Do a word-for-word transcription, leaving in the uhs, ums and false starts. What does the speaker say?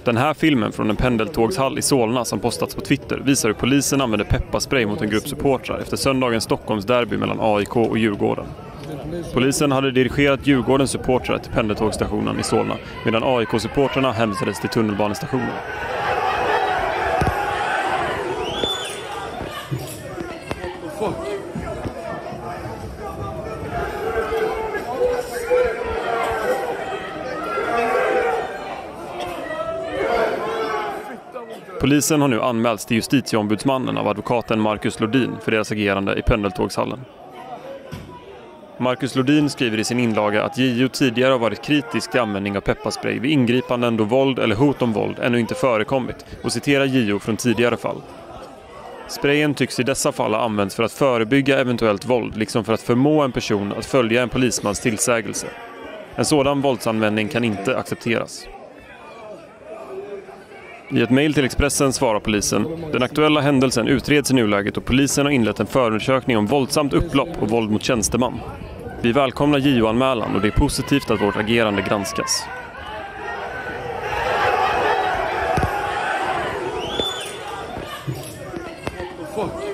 Den här filmen från en pendeltågshall i Solna som postats på Twitter visar hur polisen använde pepparspray mot en grupp supportrar efter söndagens Stockholms derby mellan A I K och Djurgården. Polisen hade dirigerat Djurgårdens supportrar till pendeltågstationen i Solna medan A I K-supportrarna hänvisades till tunnelbanestationen. Polisen har nu anmälts till justitieombudsmannen av advokaten Marcus Lodin för deras agerande i pendeltågshallen. Marcus Lodin skriver i sin inlaga att J O tidigare har varit kritisk till användning av pepparspray vid ingripanden då våld eller hot om våld ännu inte förekommit och citerar J O från tidigare fall. Sprayen tycks i dessa fall ha använts för att förebygga eventuellt våld liksom för att förmå en person att följa en polismans tillsägelse. En sådan våldsanvändning kan inte accepteras. I ett mejl till Expressen svarar polisen: den aktuella händelsen utreds i nuläget och polisen har inlett en förundersökning om våldsamt upplopp och våld mot tjänsteman. Vi välkomnar J O-anmälan och det är positivt att vårt agerande granskas. Fuck.